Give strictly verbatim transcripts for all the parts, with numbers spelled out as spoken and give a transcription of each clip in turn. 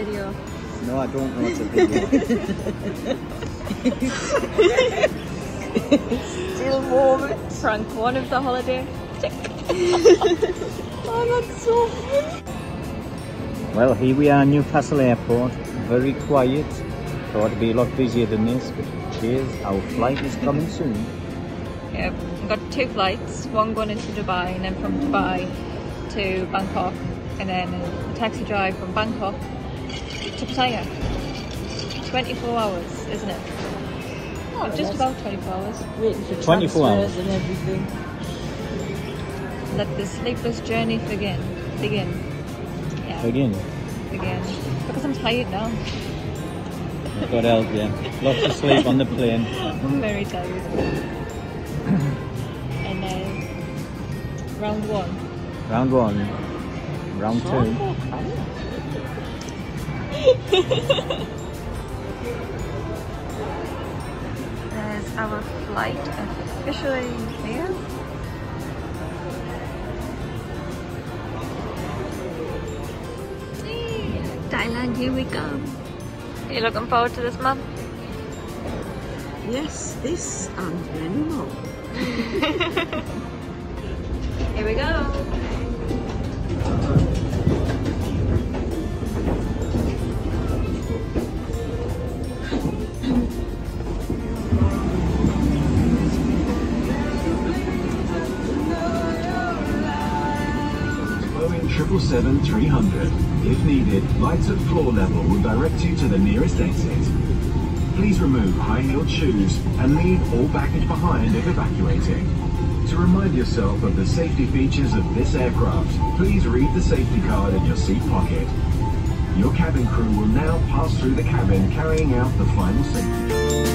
video? No, I don't know what's a video. Still warm. Prank one of the holiday. Tick. Oh, that's so funny. Well, here we are, Newcastle Airport. Very quiet. Thought it'd be a lot busier than this, but cheers, our flight is coming soon. Yeah, we've got two flights. One going into Dubai, and then from Dubai to Bangkok, and then a taxi drive from Bangkok to Pattaya. twenty-four hours, isn't it? Oh, just about twenty-four hours. Waiting for twenty-four hours and everything. Let the sleepless journey begin. Begin. Yeah. Begin. Begin. Because I'm tired now. God help you. Lots of sleep on the plane. I'm very tired. And then round one. Round one. Round two. There's our flight officially here. Thailand, here we come. Are you looking forward to this, Mum? Yes, this and many more. Here we go. triple seven three hundred. If needed, lights at floor level will direct you to the nearest exit. Please remove high-heeled shoes and leave all baggage behind if evacuating. To remind yourself of the safety features of this aircraft, please read the safety card in your seat pocket. Your cabin crew will now pass through the cabin carrying out the final safety.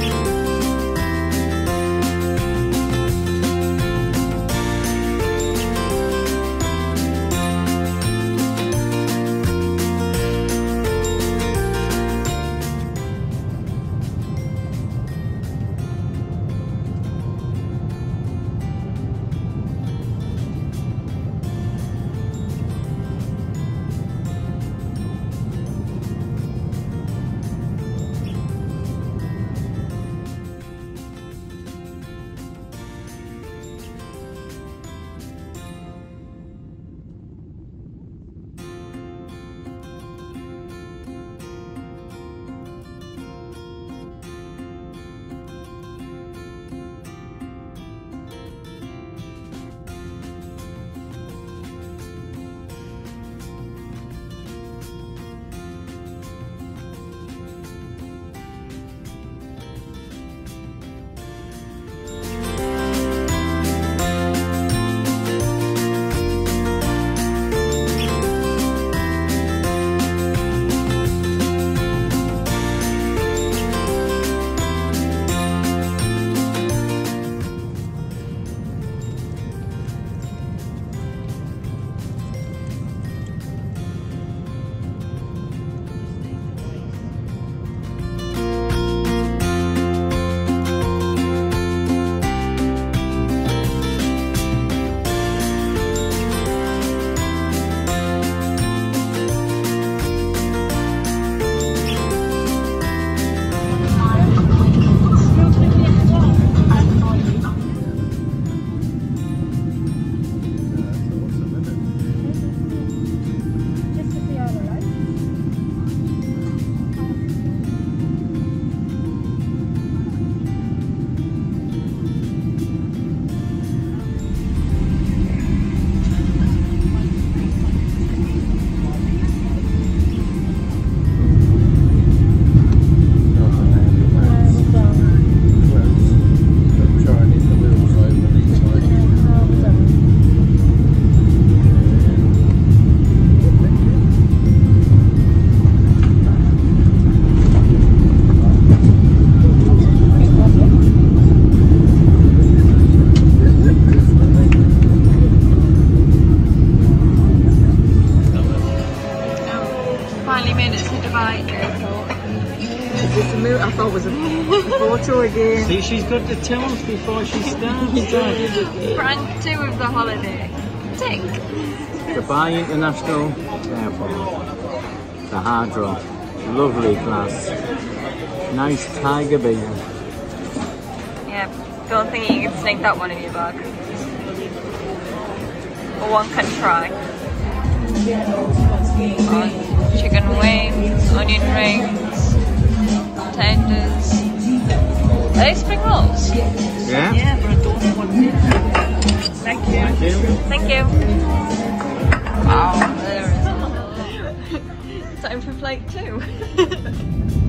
I thought was a photo again. See, she's got the towels before she starts. Brand two of the holiday. Tick. Dubai International Airport. The Hard Rock. Lovely glass. Nice tiger beer. Yeah, don't think you can sneak that one in your bag. But one can try. Oh, chicken wings, onion rings, tenders. Are they spring rolls? Yeah? Yeah, but I don't know what it is. Thank you. Thank you. Thank you. Wow, there is. Time for flight two.